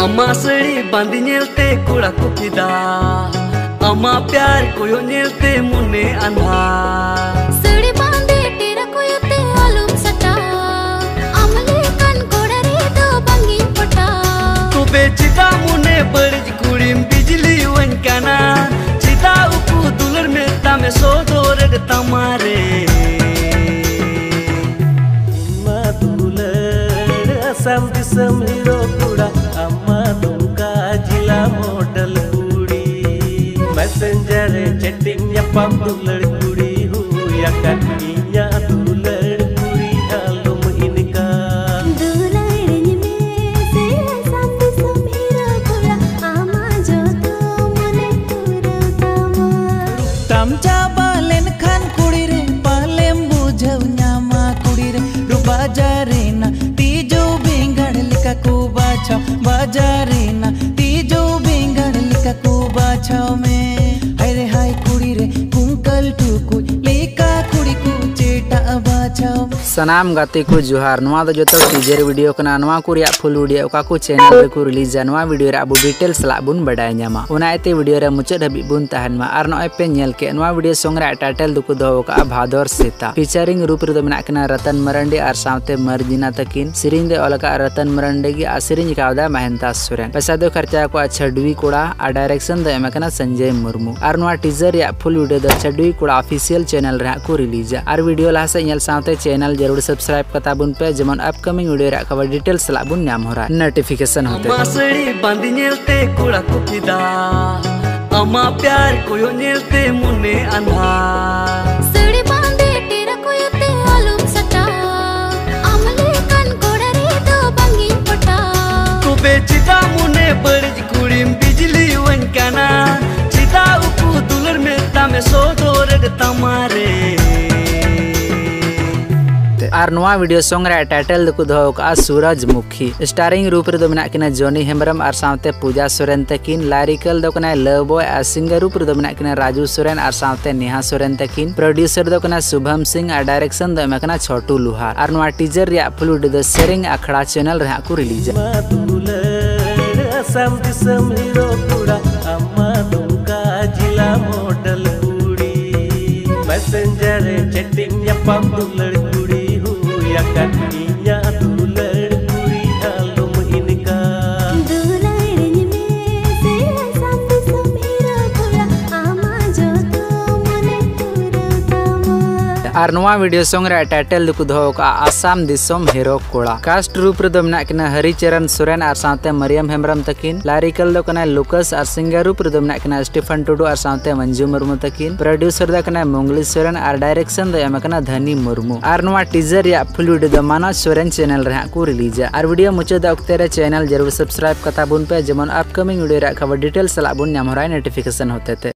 अमा सड़ी बांधी नेलते कुड़ा को फिदा अमा प्यार कोयो नेलते मुने अंधा सड़ी बांधे तेरा कोयोते आलूम सटा अमले कन कोड़ा रे दो बंगी पटा तो बेचिदा मुने बड़ज कुड़ीम बिजली वन काना चिदा उकु दुलर में तामे सोदोरग तमारे इम्मा दुलर असम दिसम हीरो कुड़ा अम्मा तुमका जिला मॉडल कुड़ी मैसेंजर चैटिंग या पम दुलर कुड़ी हुआ कन्या दुलर कुड़ी आलूम इनका दुलर में से असम दिसम हीरो कुड़ा आमा जो तो मुने कुड़ा तमा तमचा बालेन खान कुड़ी रे पालेम बुझव न्यामा कुड़ी रे रुबा जारेना तीजो बेंगड़ लिका को बाछा बाजारेना तीजो बेंगड़ लिका को बाछाव में हाय हाय कुड़ी रे कुंकल टुकु लेका कुड़ी को चेटा बाछाव सनाम गाते को जोहार नवा दो जतो टीजर वीडियो कना नवा को रिया फुल वीडियो का को चैनल रे को रिलीज नवा वीडियो रे अबु डिटेल्स ला बुन बडाय न्यामा उनाते वीडियो रे मुचद हबि बुन तहन मा आर नय पे नेल के नवा वीडियो संग रे टाइटल दुको दो का भादर सेता फीचरिंग रूप रे दो मेना कना रतन मरंडी आर सावते मर्जिना तकिन सिरिंग दे ओलका रतन मरंडी की आसिरिंग कावदा महंता सुरेन पैसा दो खर्चा को छडवी कोड़ा आ डायरेक्शन दो एमकना संजय मुर्मू आर नवा टीजर या फुल वीडियो दो छडवी कोड़ा ऑफिशियल चैनल रे को रिलीज आर वीडियो ला से नेल सावते चैनल जरूर सब्सक्राइब कता बुन पे जेमन अपकमिंग वीडियो रे खबर डिटेल्स ला बुन नाम होरा नोटिफिकेशन होते अमा सड़ी बांधी नेलते कुड़ा को फिदा अमा प्यार कोयो नेलते मुने अंधा सड़ी बांधे तेरा कोयोते आलूम सटा अमले कन कोड़ा रे दो बंगी पटा तो बेचिदा मुने बड़ज कुड़ीम बिजली वन काना चिदा उकु दुलर में तामे सोदोरग तमारे आर नवा वीडियो सॉन्ग रे टाइटल दको दो का सूरजमुखी स्टारिंग रूप रे दो मेना किना जॉनी हेम्ब्रम आर सावते पूजा सोरेन तकिन लारिकल दो कना लव बॉय आर सिंगर रूप रे दो मेना किना राजू सोरेन आर सावते नेहा सोरेन तकिन प्रोड्यूसर दो कना शुभम सिंह आर डायरेक्शन दो मेकना छोटू लुहार आर नवा टीजर रे फुल वीडियो दो शेयरिंग अखड़ा चैनल रे को रिलीज दुलर असम दिसम हीरो कुड़ा अम्मा तुमका जिला मॉडल कुड़ी मैसेंजर चैटिंग या पम दुलर कुड़ी हुआ कन्या दुलर कुड़ी आलूम इनका दुलर में से असम दिसम हीरो कुड़ा आमा जो तो मुने कुड़ा तमा आर नवा वीडियो सॉन्ग रे टाइटल दको दो का आसाम दिसम हीरो कोड़ा कास्ट रूप रे दो मेना किना हरिचरण सोरेन आर सावते मरियम हेम्ब्रम तकिन लारिकल दो कना लुकस आर सिंगर रूप रे दो मेना किना स्टीफन टुडू आर सावते मंजू मुर्मू तकिन प्रोड्यूसर दो कना मंगली सोरेन आर डायरेक्शन दो एमकना धनी मुर्मू आर नवा टीजर या फुल वीडियो दो माना सोरेन चैनल रे को रिलीज आर वीडियो मुचद अक्ते रे चैनल जरूर सब्सक्राइब कता बुन पे जेमन अपकमिंग वीडियो रे खबर डिटेल्स ला बुन नाम होराय नोटिफिकेशन होते थे।